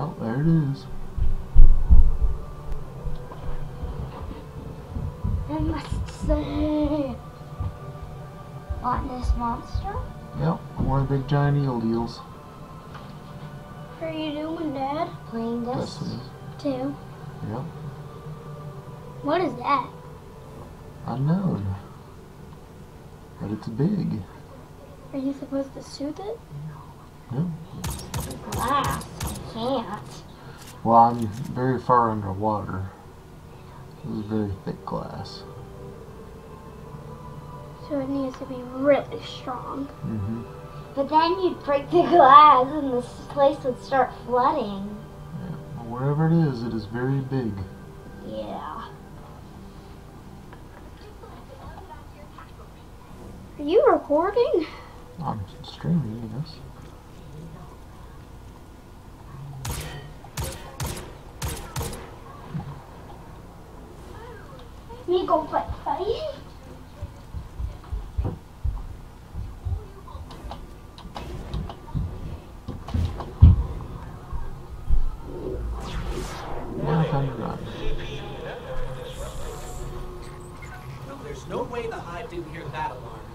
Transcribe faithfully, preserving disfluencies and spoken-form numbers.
Oh, there it is. I must say, on this monster? Yep, one of the big giant eel deals. What are you doing, Dad? Playing this Destiny. too. Yep. What is that? Unknown. But it's big. Are you supposed to soothe it? No. Glass. I can't. Well, I'm very far underwater. This is very thick glass. So it needs to be really strong. Mm-hmm. But then you'd break the glass and this place would start flooding. Yeah. Well, wherever it is, it is very big. Yeah. Are you recording? I'm streaming, yes. Me go play fight. One time to run. No, there's no way the hive didn't hear that alarm.